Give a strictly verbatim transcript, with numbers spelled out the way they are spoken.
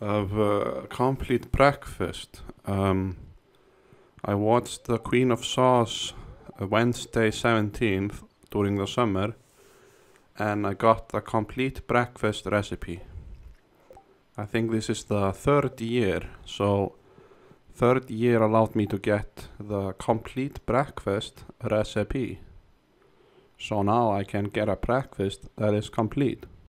of uh, complete breakfast. Um, I watched the Queen of Sauce uh, Wednesday seventeenth during the summer, and I got the complete breakfast recipe. I think this is the third year, so third year allowed me to get the complete breakfast recipe. So now I can get a breakfast that is complete.